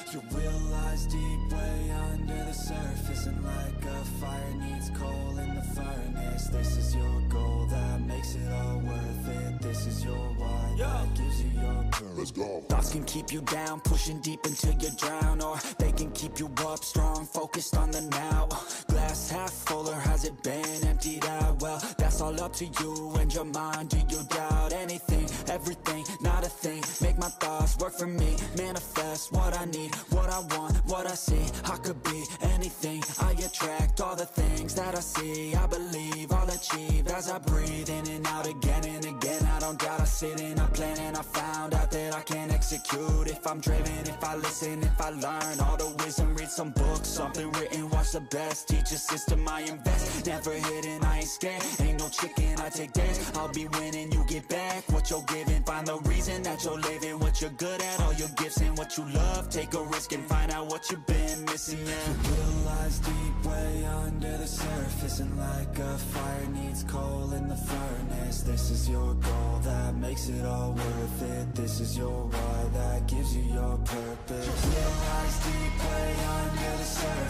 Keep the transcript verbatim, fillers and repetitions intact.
You realize deep way under the surface, and like a fire needs coal in the furnace, this is your goal that makes it all worth it. This is your why that gives you your purpose. Let's go. Thoughts can keep you down, pushing deep until you drown, or they can keep you up strong, focused on the now. Glass half full, or has it been emptied out? Well, that's all up to you and your mind. Do you doubt anything, everything, not a thing? Make my thoughts work for me, manifest what I need, what I want, what I see. I could be anything, I attract all the things that I see. I believe I'll achieve as I breathe in and out again and again. I don't doubt, I sit and I plan, and I found out that I can execute if I'm driven, if I listen, if I learn all the wisdom. Read some books, something written, watch the best teacher system I invest. Never hidden, I ain't scared, ain't no chicken, I take dares. I'll be winning, you get back what you're giving. Find the reason that you're living, what you're good at, all your gifts and what you love. Take a risk and find out what you've been missing, yeah. You realize deep way under the surface, and like a fire needs coal in the furnace, this is your goal that makes it all worth it. This is your why that gives you your purpose. You realize deep way under the surface,